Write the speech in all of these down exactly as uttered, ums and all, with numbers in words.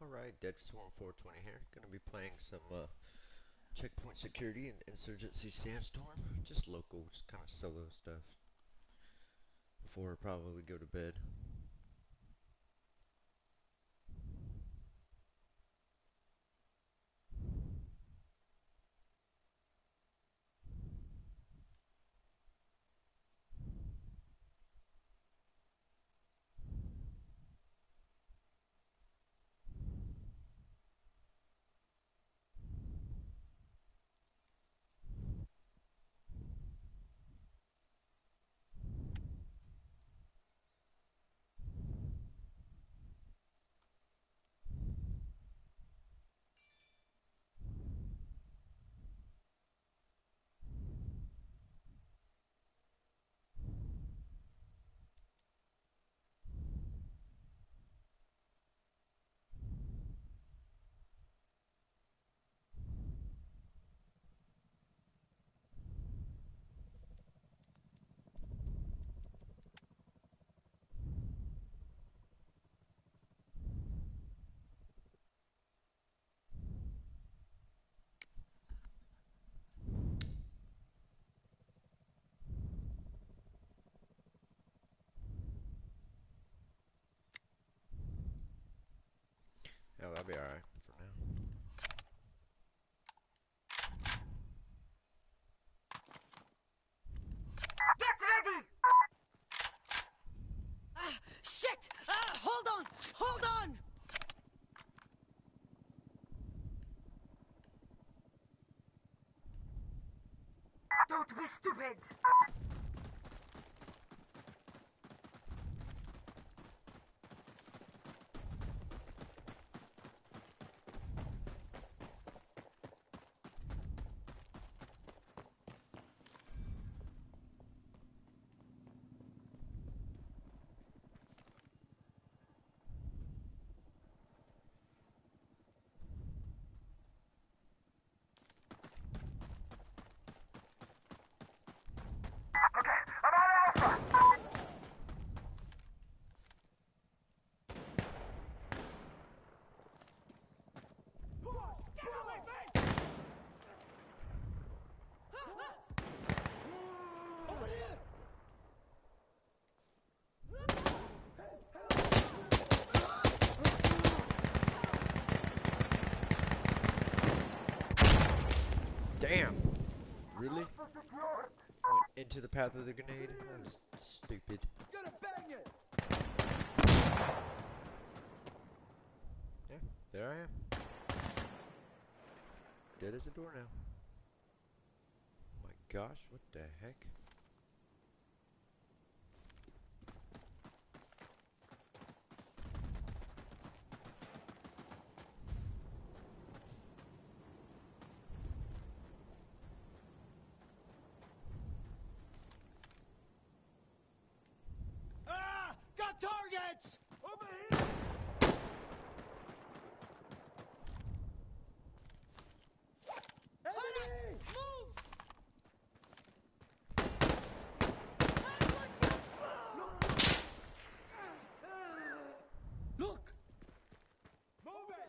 Alright, Dead Swarm four twenty here. Gonna be playing some uh, checkpoint security and Insurgency Sandstorm. Just local, just kind of solo stuff. Before I probably go to bed. Yeah, that'll be alright for now. Get ready! Ah, shit! Ah, hold on! Hold on! Don't be stupid! Damn! Really? Went into the path of the grenade? That was stupid. Gonna bang it! Yeah, there I am. Dead as a door now. Oh my gosh, what the heck? Ah! Got targets! Over here! Enemy! Move! Look! Move it!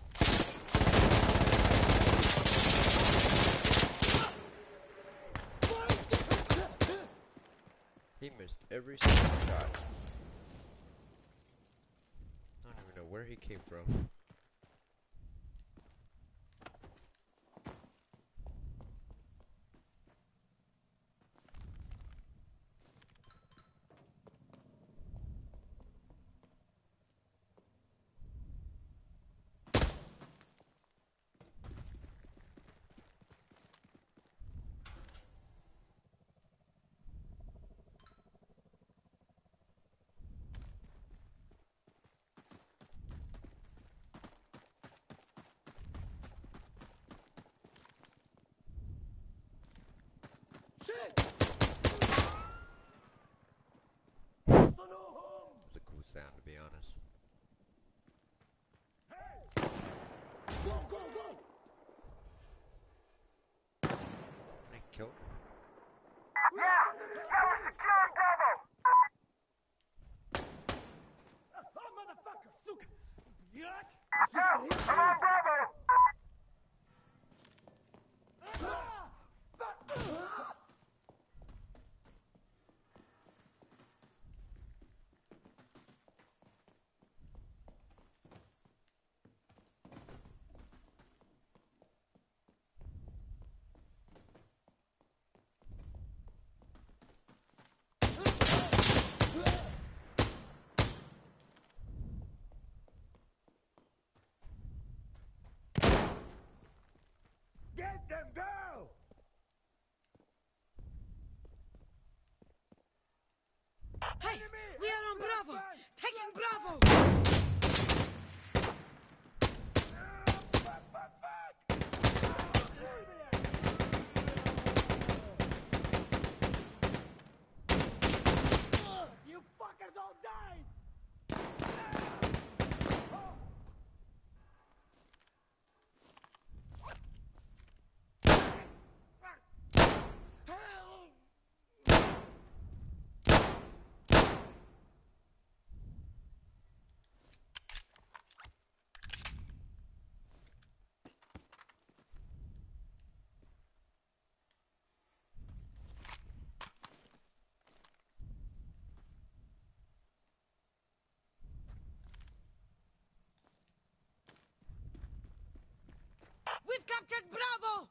He missed every single shot. I don't even know where he came from. Shit! It's a cool sound, to be honest. Go, go, go! They killed him. Yeah! That was secure Bravo! Oh, motherfucker! Suka! Yacht! Yeah! Get them, go! Hey, we are on Bravo. Taking Bravo. You fuckers all died! We've captured Bravo.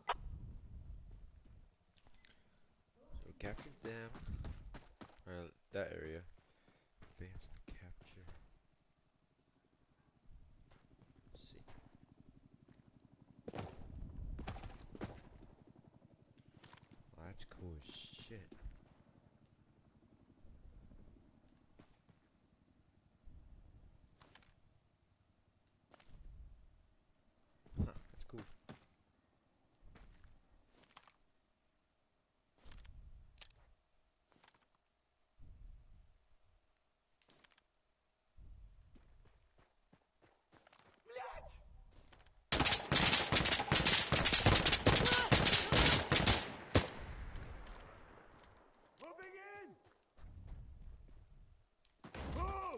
So we captured them. Or that area. Advance and capture. Let's see. Oh, that's cool as shit. Huh, that's cool. Moving in! Move!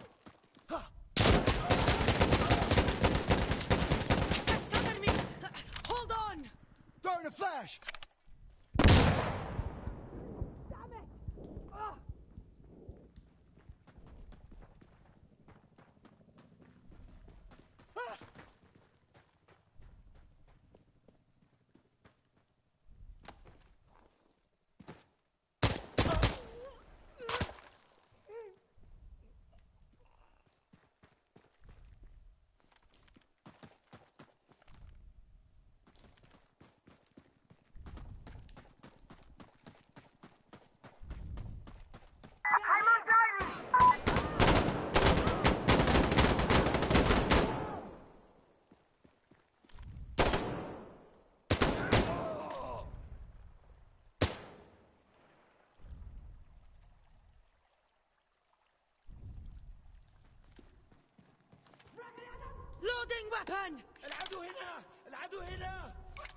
Just cover me. Hold on. Throwing a flash! Damn it. Ah. Ah! Loading weapon. العدو هنا! العدو هنا!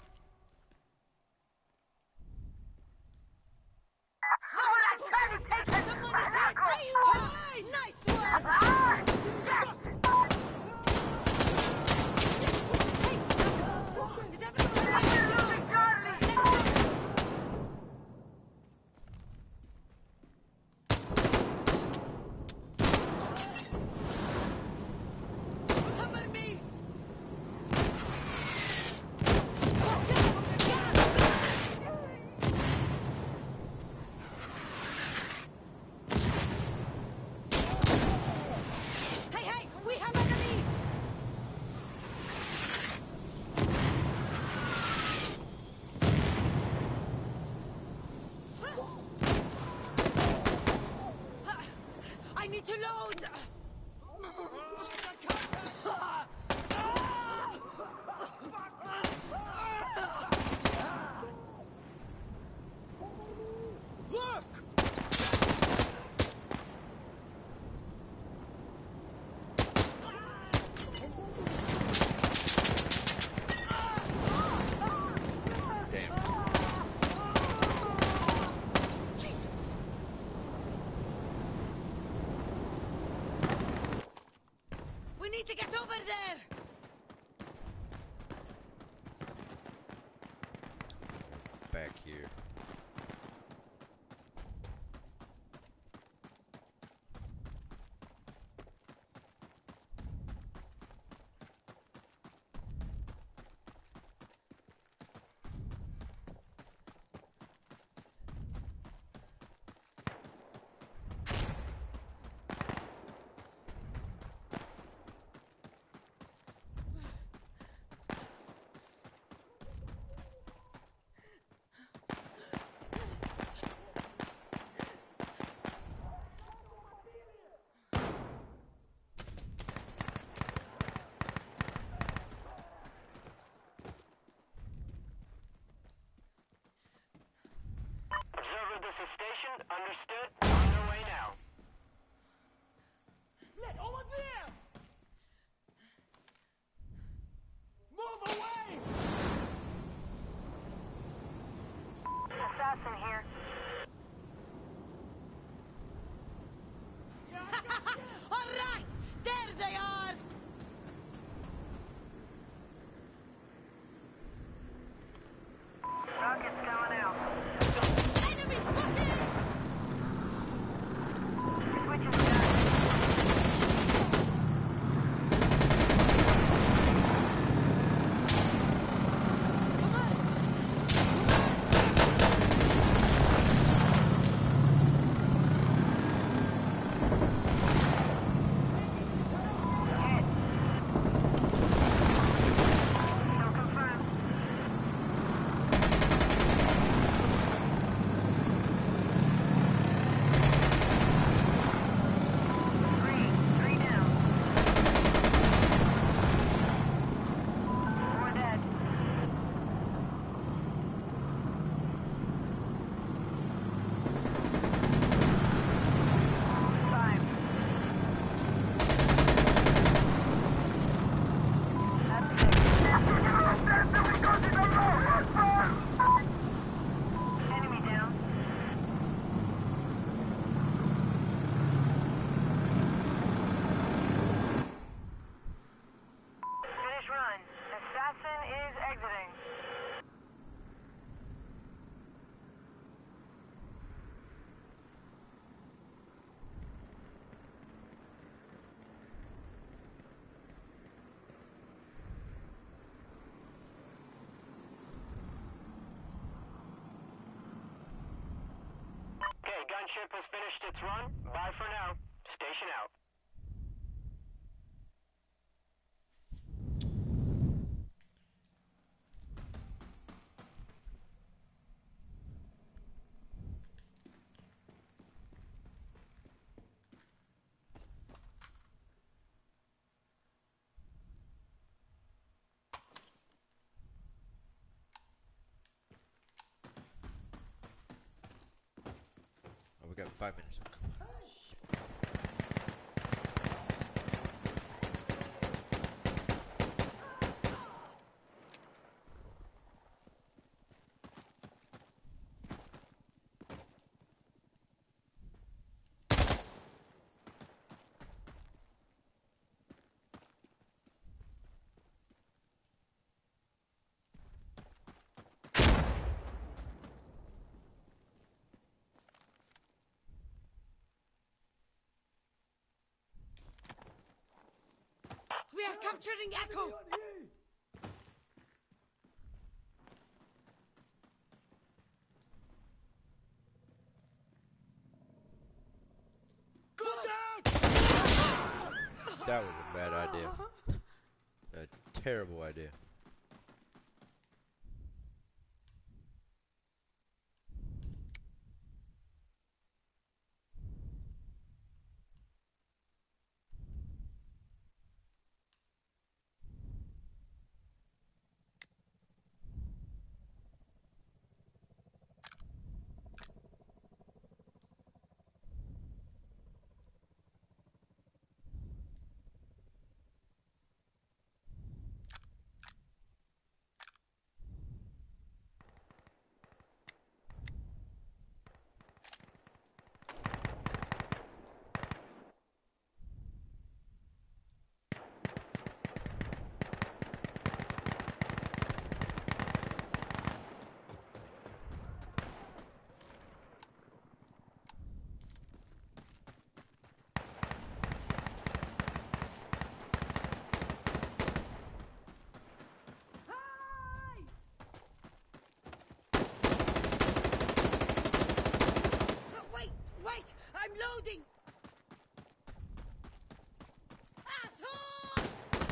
How will I try to take us? Someone is hit. Hey, nice one. Ah, shit. Hey, is everyone ready? Charlie. Let's go. Cover me. Watch out. Hey, hey, we have enemy. I need to load. Look! Damn. Jesus! We need to get over there. they are! Rockets going out. Enemy spotted! Switching back. Come on! Hit. Still confirmed. Three. Three down. Four dead. Five. That's six. Enemy down. Finish run. Assassin is exiting. Okay, gunship has finished its run. Bye for now. Station out. Oh, we got five minutes. We are capturing Echo! Go down! That was a bad idea. A terrible idea. Oh, wait! Wait! I'm loading! Asshole!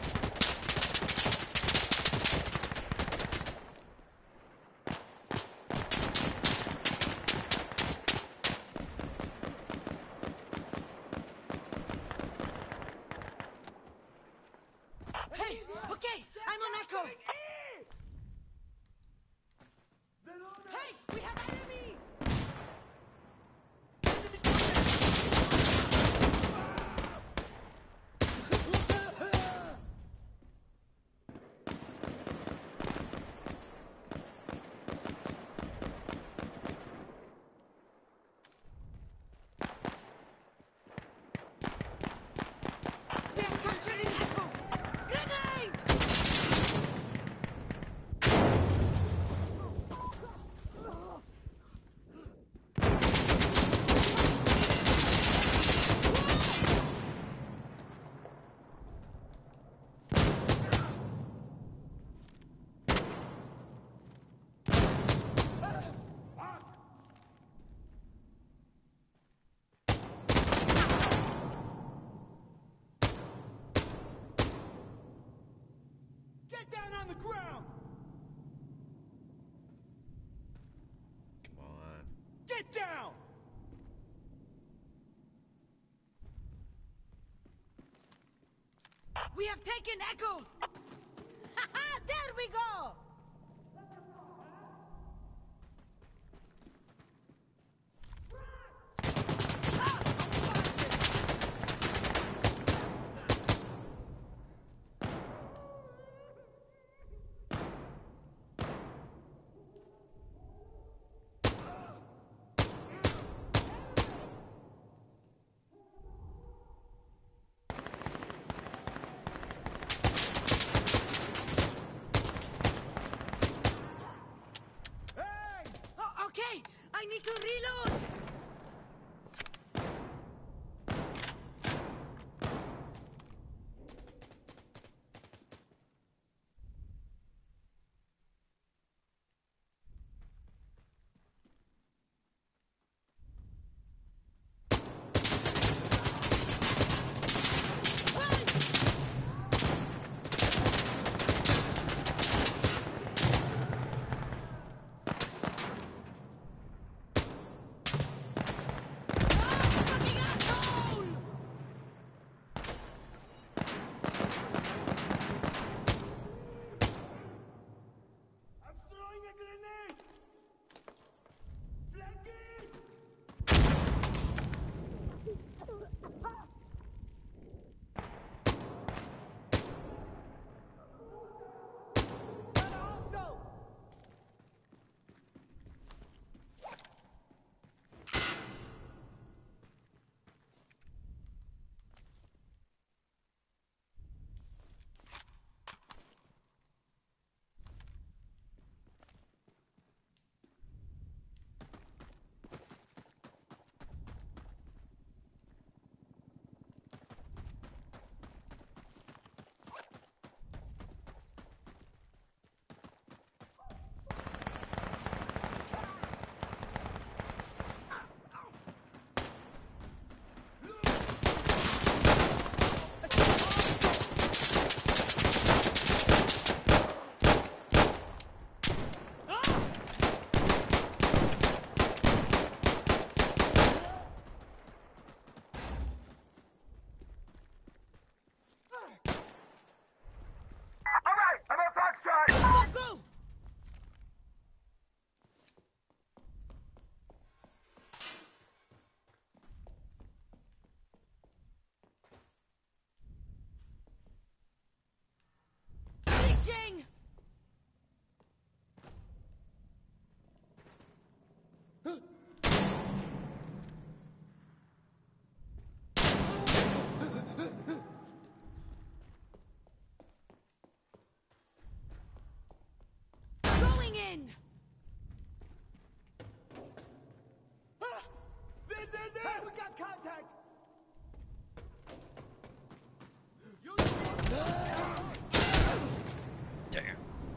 Hey! Okay! I'm on Echo! Hey! We have enemy! Enemy spotted! Get down on the ground! Come on. Get down! We have taken Echo! Haha, there we go! Oh, okay, I need to reload! Fucking asshole! I'm throwing a grenade! Flanking! Alright, I'm on Foxtrot! Go, go! Reaching! Going in! Ah! There, there, there! We got contact! You... Damn.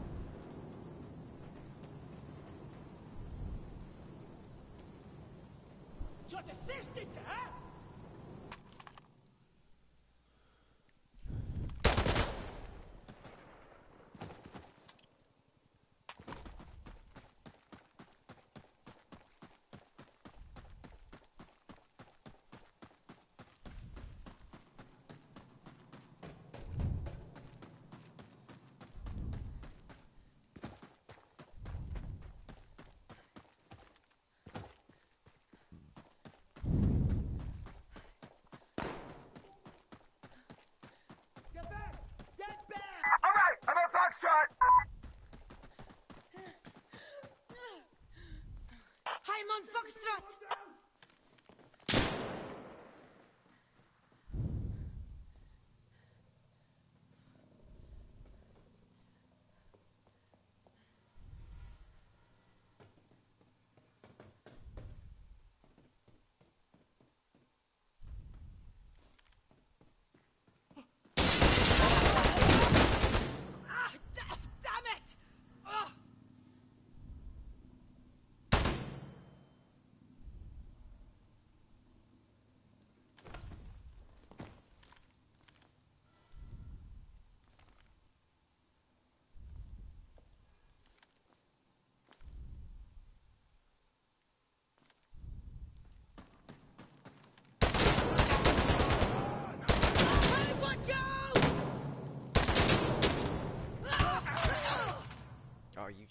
Что-то сышненько, а?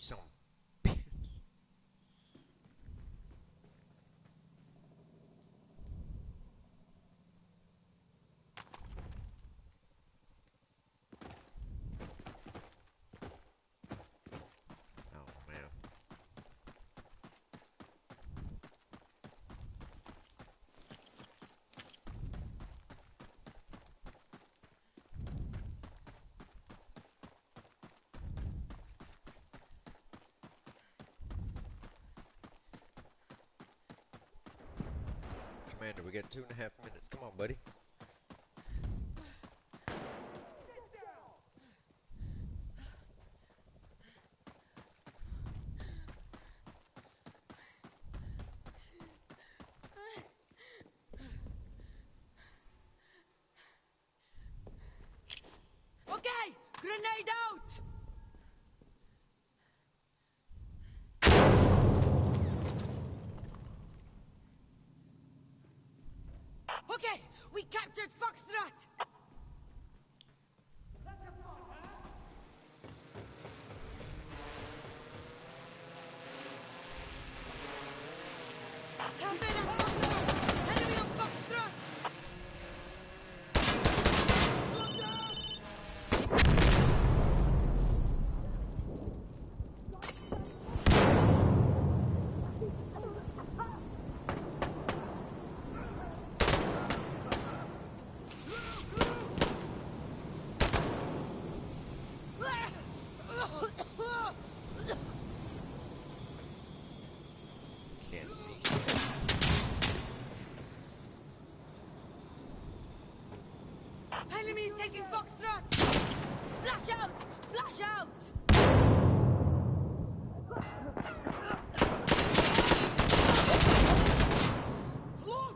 Some bitch. Oh man. Commander, we got two and a half minutes. Come on, buddy. Okay, grenade out! Okay, we captured Foxtrot! Have it at Foxtrot! Enemy on Foxtrot! Can't see shit. Enemies taking Foxtrot! Flash out! Flash out! Look!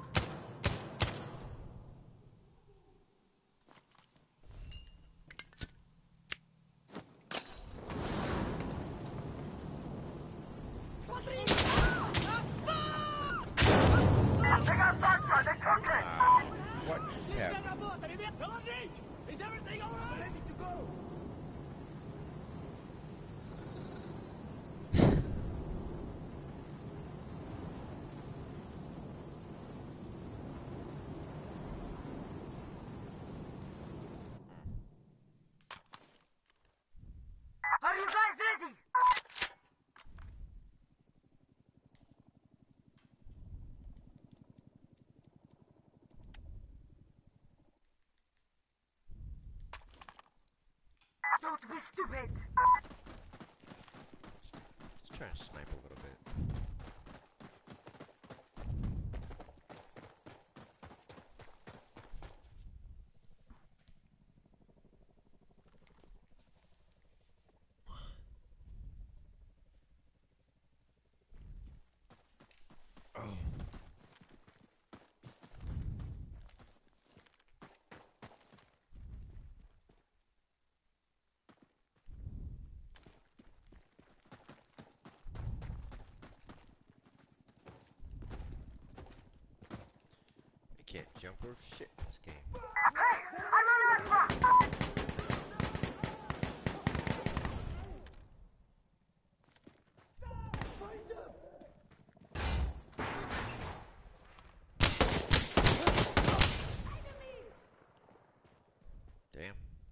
Ah, what just happened? Работа, ребят, доложить! Is everything alright? Ready to go! Are you guys ready? Don't be stupid! Let's try and snipe a little bit. Oh. You can't jump or shit in this game. Hey, I'm on Alpha! Damn.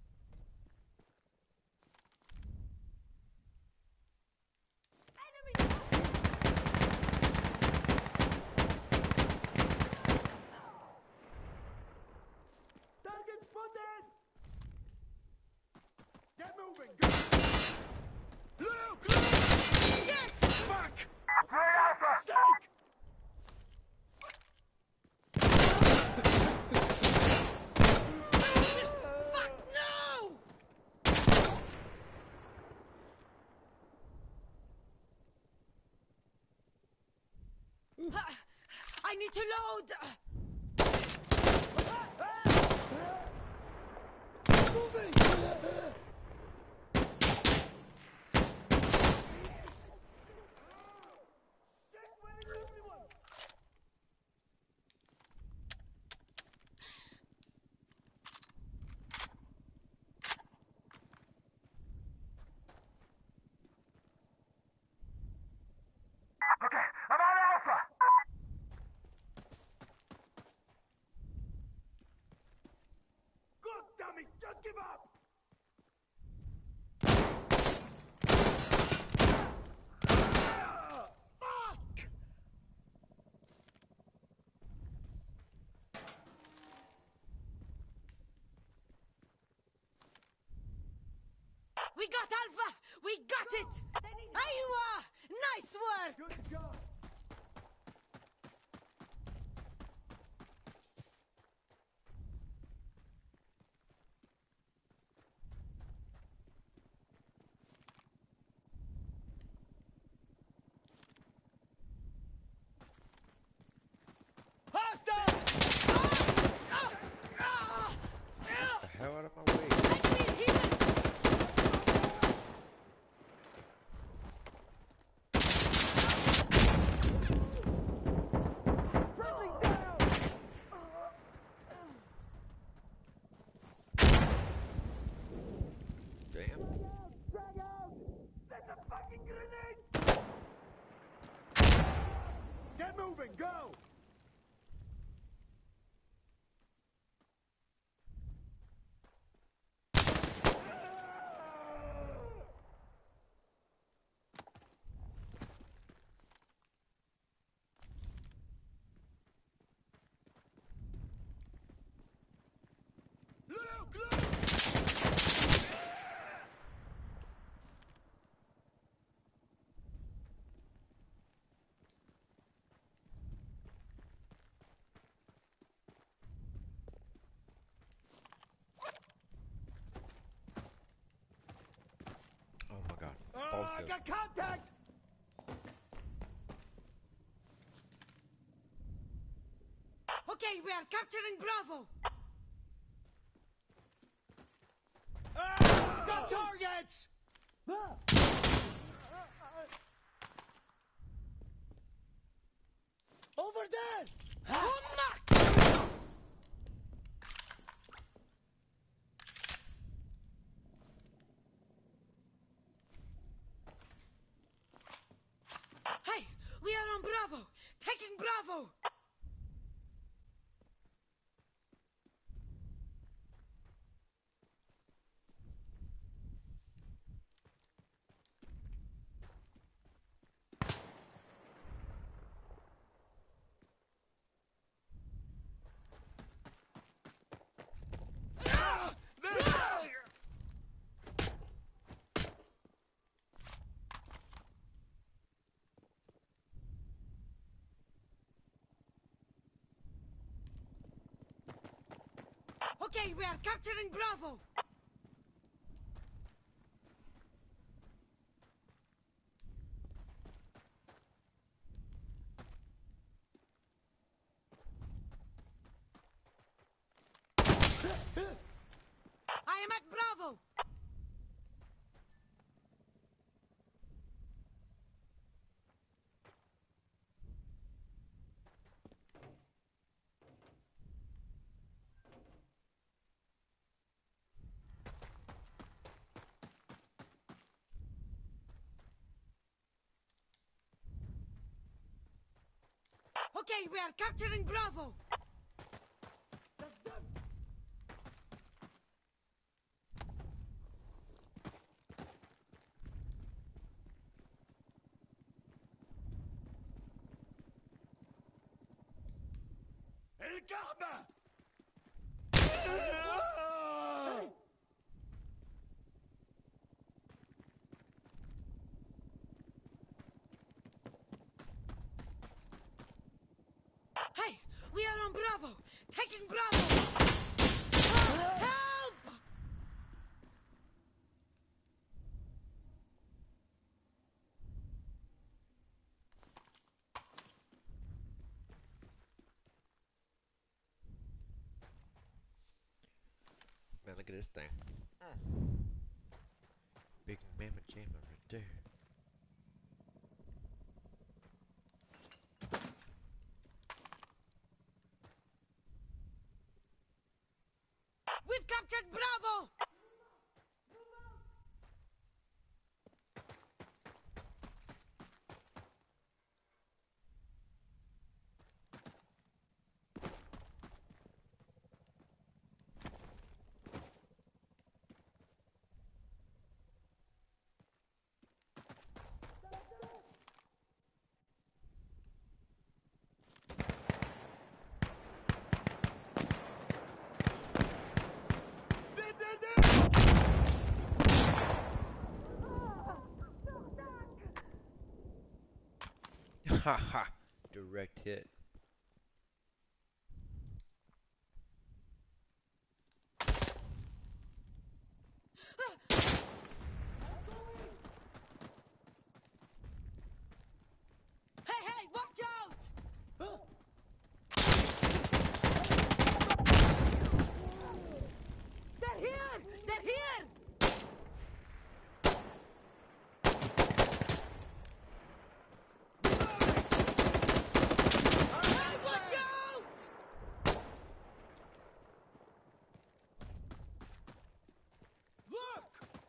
Target spotted! Get moving! Go! Luke! Luke! Shit! Fuck! We're Alpha! Sake! Fuck no! I need to load! Moving! give up! Fuck! We got Alpha! We got it! Iowa! Nice work! Good job! Hostile! Get the hell out of my way. Let me heal it! Friendly down! Damn. Drag out! That's a fucking grenade! Get moving, go! Look, look! Oh my god. Uh, Both I of got contact! Okay, we are capturing Bravo! Ah, got targets! Over there! Humak! Hey, we are on Bravo! Taking Bravo! Okay, we are capturing Bravo! I am at Bravo! Okay, we are capturing Bravo! الكعبة! Hey, we are on Bravo! Taking Bravo! Help! Man, look at this thing. Mm. Big mamma jamma right there. We've captured Bravo! Ha ha! Direct hit. Hey, hey, watch out! They're here! They're here! Hey, watch out! Look!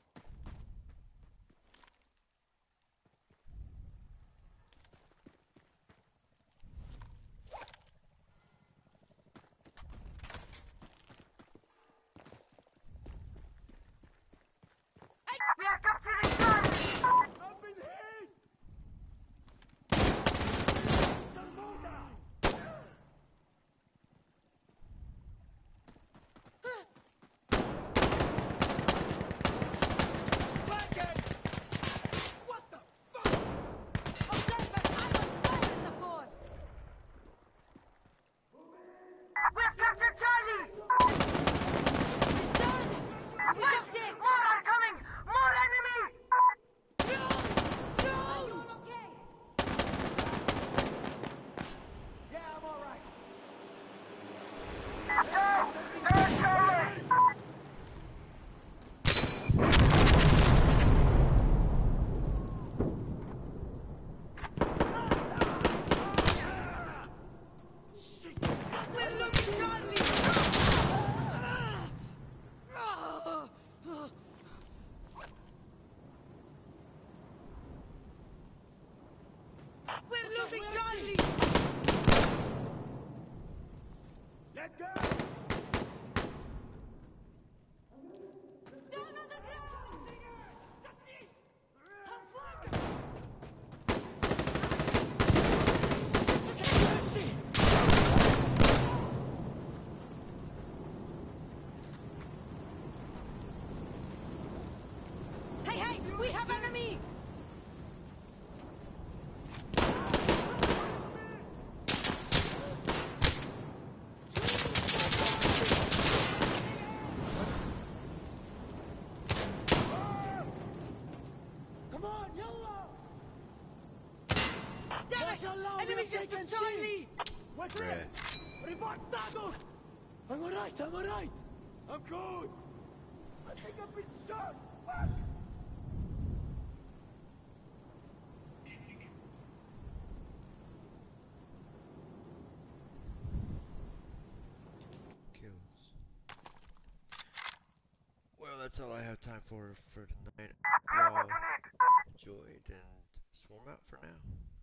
We are capturing Charlie! I've been hit! Flanking! What the fuck? Observer, I want fire support! We have captured Charlie! It's done! We got it! More are coming! More enemy! Drones! Drones! Yeah, I'm alright. Go! Go, Charlie! We're losing Charlie! We're losing Charlie! Let go! Down on the ground! Hey, hey! We have enemy! Come on, yalla! Damn it! Mashallah, Enemy we're just took taking Charlie! What's Bruh. that? Reportados! I'm alright, I'm alright! I'm good! I think I've been shot! Fuck! Kills. Well, that's all I have time for for tonight. Grab Y'all what you need! enjoyed and swarm out for now.